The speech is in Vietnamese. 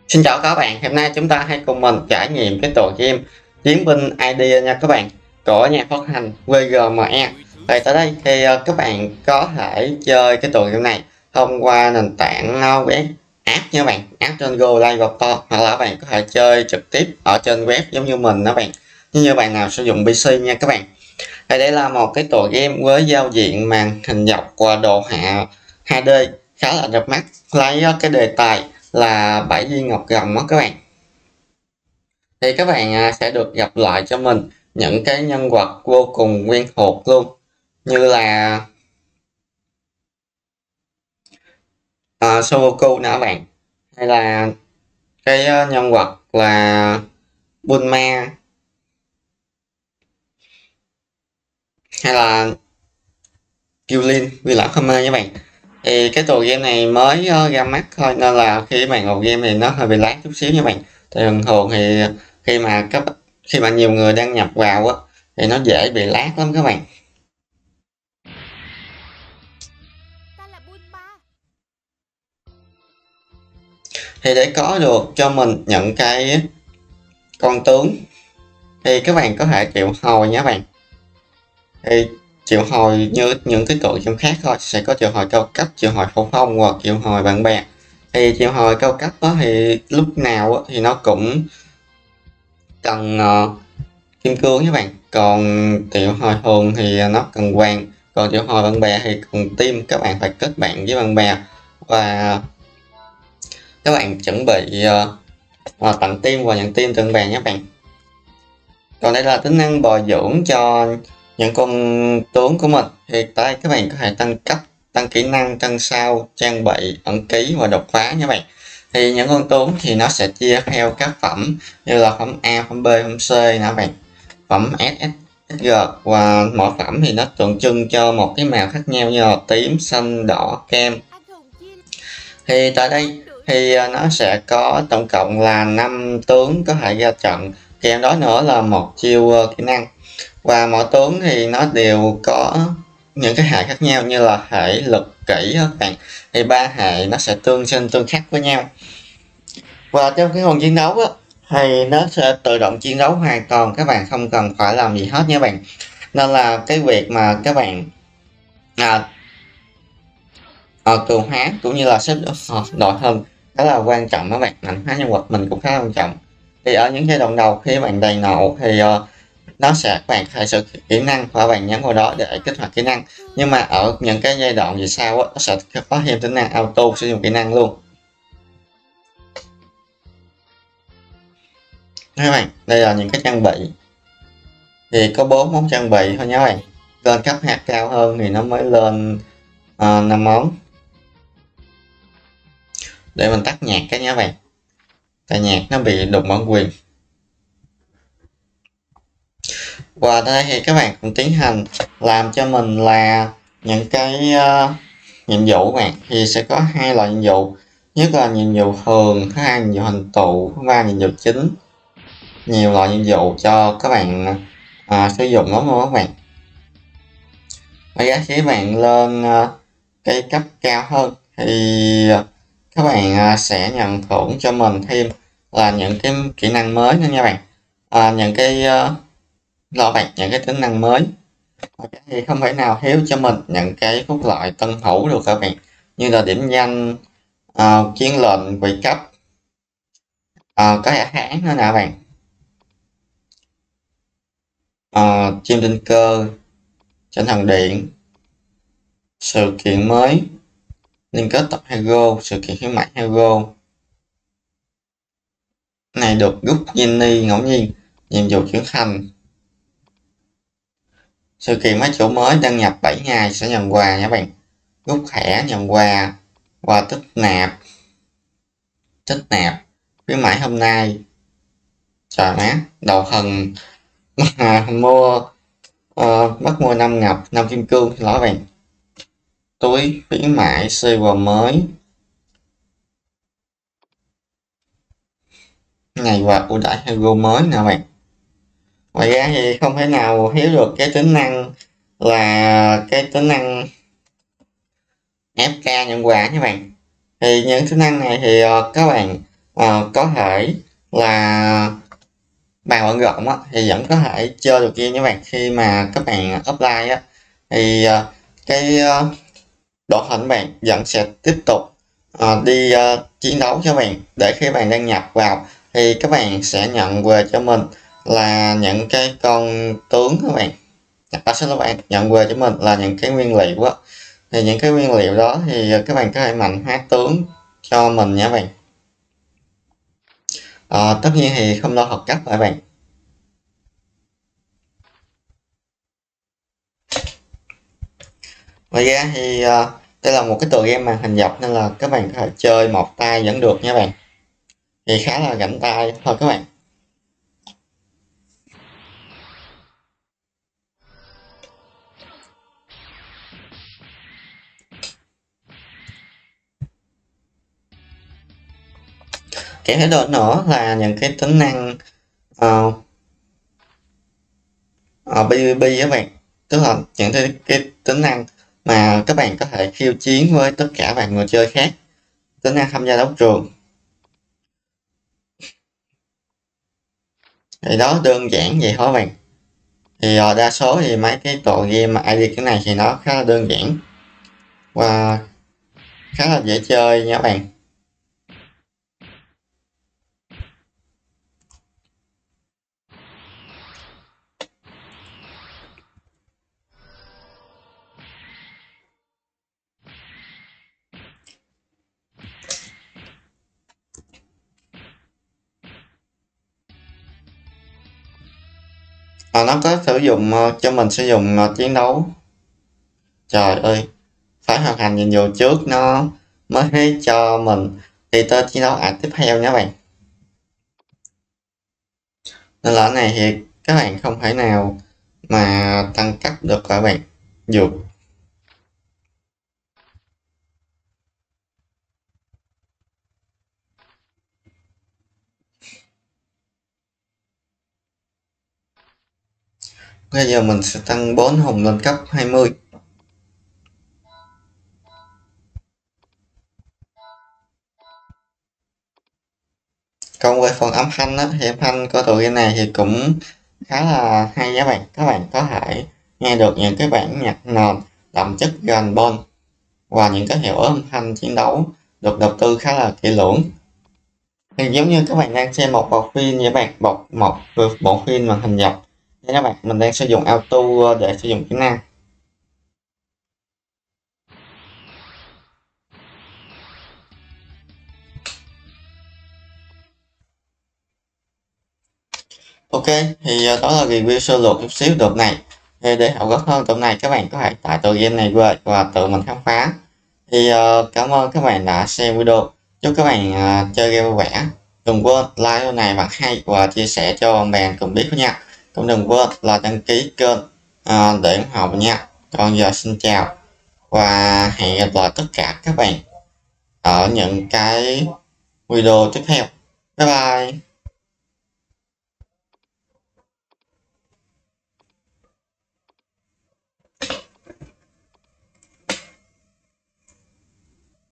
Xin chào các bạn, hôm nay chúng ta hãy cùng mình trải nghiệm cái tựa game Chiến binh Idea nha các bạn, của nhà phát hành VGME. Thì tới đây thì các bạn có thể chơi cái tựa game này thông qua nền tảng web app nha bạn, app trên Google Play Store, hoặc là các bạn có thể chơi trực tiếp ở trên web giống như mình đó bạn, như bạn nào sử dụng PC nha các bạn. Thì đây là một cái tựa game với giao diện màn hình dọc và đồ họa 2D khá là đẹp mắt, lấy cái đề tài là 7 viên ngọc rồng đó các bạn. Thì các bạn sẽ được gặp lại cho mình những cái nhân vật vô cùng quen thuộc luôn, như là Sudoku nè các bạn, hay là cái nhân vật là Bulma, hay là Yulin vì lão Khmer nha bạn. Thì cái tựa game này mới ra mắt thôi, nên là khi bạn vào game thì nó hơi bị lag chút xíu nha bạn. Thì thường thường thì khi mà nhiều người đăng nhập vào á thì nó dễ bị lag lắm các bạn. Thì để có được cho mình những cái con tướng thì các bạn có thể triệu hồi nha bạn. Thì triệu hồi như những cái tựa game khác thôi, sẽ có triệu hồi cao cấp, triệu hồi phổ thông hoặc triệu hồi bạn bè. Thì triệu hồi cao cấp đó thì lúc nào thì nó cũng cần kim cương các bạn, còn triệu hồi thường thì nó cần vàng, còn triệu hồi bạn bè thì cần tim. Các bạn phải kết bạn với bạn bè và các bạn chuẩn bị tặng tim và nhận tim từ bạn bè nhé bạn. Còn đây là tính năng bồi dưỡng cho những con tướng của mình. Thì đây các bạn có thể tăng cấp, tăng kỹ năng, tăng sao, trang bị, ẩn ký và đột phá nha bạn. Thì những con tướng thì nó sẽ chia theo các phẩm, như là phẩm A, phẩm B, phẩm C nè bạn, phẩm S, SG, và mỗi phẩm thì nó tượng trưng cho một cái màu khác nhau, như là tím, xanh, đỏ, cam. Thì tại đây thì nó sẽ có tổng cộng là 5 tướng có thể ra trận, kèm đó nữa là một chiêu kỹ năng, và mỗi tướng thì nó đều có những cái hệ khác nhau, như là hệ lực, kỹ các bạn. Thì ba hệ nó sẽ tương sinh tương khắc với nhau, và trong cái phần chiến đấu á thì nó sẽ tự động chiến đấu hoàn toàn, các bạn không cần phải làm gì hết nha bạn. Nên là cái việc mà các bạn cường hóa cũng như là xếp đội hình khá là quan trọng các bạn. Mạnh hóa nhân vật mình cũng khá là quan trọng. Thì ở những giai đoạn đầu khi bạn đầy nộ thì nó sẽ các bạn phải sử kỹ năng và bạn nhấn vào đó để kích hoạt kỹ năng. Nhưng mà ở những cái giai đoạn về sau nó sẽ có thêm tính năng auto sử dụng kỹ năng luôn. Các bạn, đây là những cái trang bị, thì có 4 món trang bị thôi nhé bạn. Lên cấp hạt cao hơn thì nó mới lên 5 món. Để mình tắt nhạc cái nhé bạn, tại nhạc nó bị đụng bản quyền. Và đây thì các bạn cũng tiến hành làm cho mình là những cái nhiệm vụ bạn. Thì sẽ có 2 loại nhiệm vụ, nhất là nhiệm vụ thường, thứ hai nhiệm vụ hình tụ, thứ ba nhiệm vụ chính. Nhiều loại nhiệm vụ cho các bạn sử dụng lắm luôn các bạn. Và khi bạn lên cái cấp cao hơn thì các bạn sẽ nhận thưởng cho mình thêm là những cái kỹ năng mới nữa nha bạn. Những cái những cái tính năng mới. Thì không thể nào thiếu cho mình những cái phúc lợi tân thủ được các bạn, như là điểm danh, chiến lệnh, vị cấp, có thẻ tháng nữa nè bạn, chim tinh cơ, tranh thần điện, sự kiện mới, liên kết tập hero, sự kiện khuyến mại hero này được rút Jenny ngẫu nhiên, nhiệm vụ chuyển thành, sự kiện máy chủ mới đăng nhập 7 ngày sẽ nhận quà nha bạn, rút thẻ nhận quà, quà tích nạp khuyến mãi hôm nay. Trời má, đầu thần mua bắt mua 5 ngọc, 5 kim cương thì lỗi bạn. Túi khuyến mãi silver mới, ngày quà ưu đãi hero mới nè bạn. Ngoài ra thì không thể nào thiếu được cái tính năng là cái tính năng FK nhận quà nha bạn. Thì những tính năng này thì các bạn có thể là bạn bận rộn á, thì vẫn có thể chơi được game với bạn khi mà các bạn offline á, thì cái đội hình bạn vẫn sẽ tiếp tục đi chiến đấu cho bạn, để khi bạn đăng nhập vào thì các bạn sẽ nhận về cho mình là những cái con tướng các bạn. Xin lỗi bạn, nhận về cho mình là những cái nguyên liệu á, thì những cái nguyên liệu đó thì các bạn có thể mạnh hóa tướng cho mình nha bạn. Tất nhiên thì không lo học cấp lại bạn. Ngoài ra thì đây là một cái tựa game màn hình dọc nên là các bạn có thể chơi một tay vẫn được nha bạn, thì khá là rảnh tay thôi các bạn. Kèm theo đó nữa là những cái tính năng uh, PvP các bạn, tức là những cái tính năng mà các bạn có thể khiêu chiến với tất cả bạn người chơi khác, tính năng tham gia đấu trường. Thì đó, đơn giản vậy thôi bạn. Thì đa số thì mấy cái tựa game mà ID cái này thì nó khá là đơn giản và khá là dễ chơi nha bạn. Nó có sử dụng cho mình sử dụng chiến đấu. Trời ơi, phải hoàn thành nhiệm vụ trước nó mới cho mình thì tới chiến đấu tiếp theo nha bạn. Nên là cái này thì các bạn không thể nào mà tăng cấp được các bạn. Dược. Bây giờ mình sẽ tăng 4 hùng lên cấp 20. Còn về phần âm thanh á, thì âm thanh của tựa game này thì cũng khá là hay nha bạn. Các bạn có thể nghe được những cái bản nhạc nền đậm chất gần bon và những cái hiệu ứng âm thanh chiến đấu được đầu tư khá là kỹ lưỡng. Thì giống như các bạn đang xem một bộ phim vậy bạn, một bộ phim màn hình dọc. Thế các bạn, mình đang sử dụng auto để sử dụng kỹ năng. Ok, thì đó là review sơ lược chút xíu tựa này. Thì để học gốc hơn tựa này, các bạn có thể tải tựa game này về và tự mình khám phá. Thì cảm ơn các bạn đã xem video. Chúc các bạn chơi game vui vẻ. Đừng quên like video này bằng hay và chia sẻ cho bạn bè cùng biết nha. Cũng đừng quên là đăng ký kênh để ủng hộ mình nha. Còn giờ xin chào và hẹn gặp lại tất cả các bạn ở những cái video tiếp theo. Bye bye.